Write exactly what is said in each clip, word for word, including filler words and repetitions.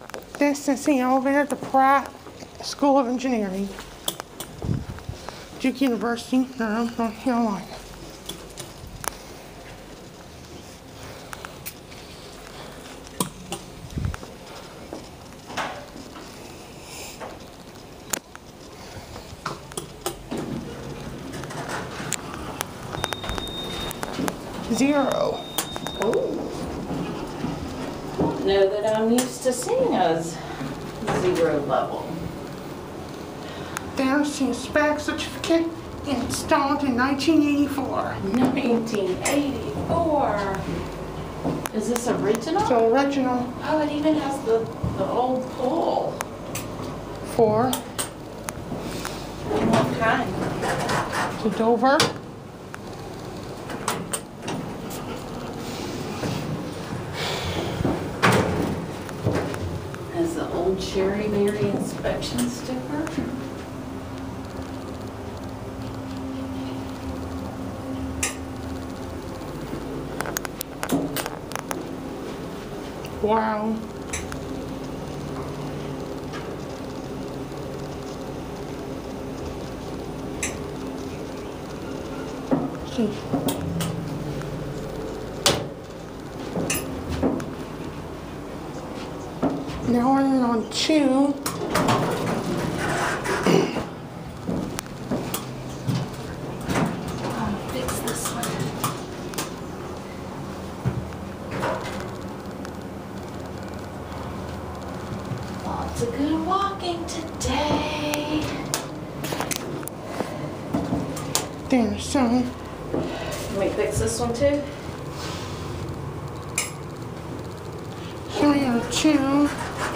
This is the elevator at the Pratt School of Engineering. Duke University, Durham, North Carolina. Zero. Oh. Know that I'm used to seeing us zero level. There's the spec certificate installed in nineteen eighty-four. nineteen eighty-four. Is this original? So original. Oh, it even has the, the old pole. Four. What kind? To Dover. Has the old Cherry Berry inspection sticker. Wow. See. Now we're on two. I'll fix this one. Lots of good walking today. There, so. Can we fix this one too? Here we are, two.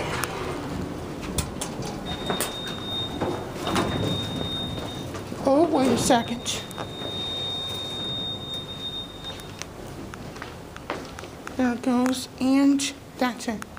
Oh, wait a second. There it goes, and that's it.